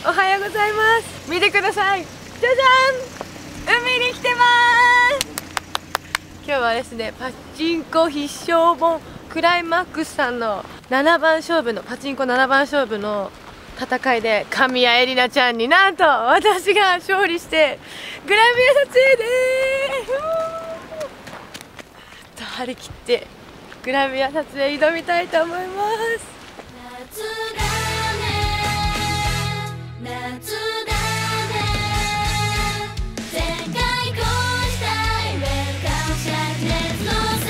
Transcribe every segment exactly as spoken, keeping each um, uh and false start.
おはようございます。見てください、じゃじゃん、海に来てます。今日はですね、パチンコ必勝本クライマックスさんのななばん勝負のパチンコななばん勝負の戦いで神谷絵里奈ちゃんになんと私が勝利してグラビア撮影でーす。張り切ってグラビア撮影挑みたいと思います。夏だね、夏だね、全開こうしたいウェルカム灼熱のサマ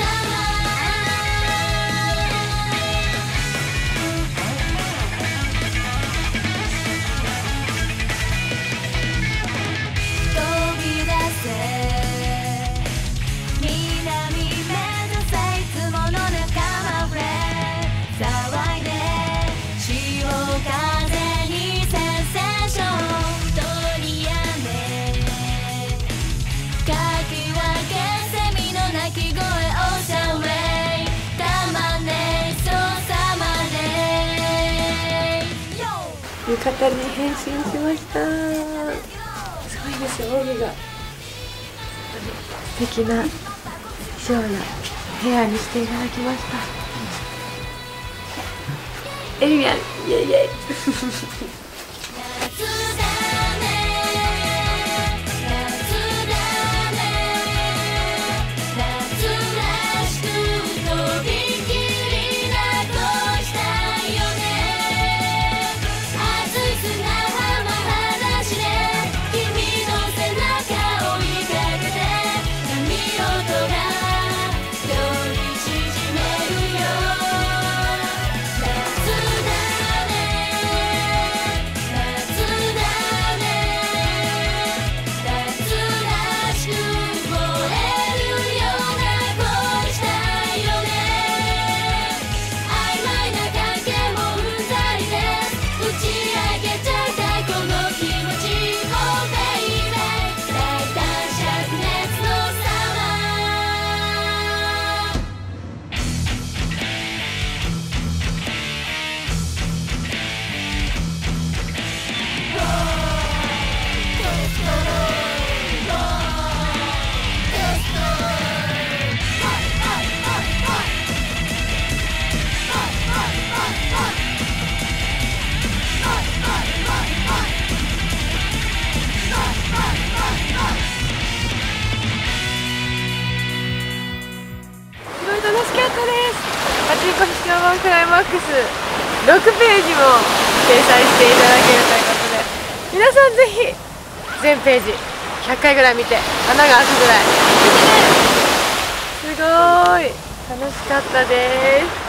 ー、飛び出せ南目指せいつもの仲間フレンド、騒いで潮風にセンセーション取りやめかき分けセミの鳴き声オーシャンウェイたまねそうさまね浴衣に変身しました。すごいですよ、帯が素敵な衣装やヘアにしていただきました。エリアン、イエイイエイ楽しかったです。パチンコ必勝本クライマックスろくページも掲載していただけるということで、皆さんぜひ全ページひゃっかいぐらい見て穴が開くぐらいすごーい楽しかったです。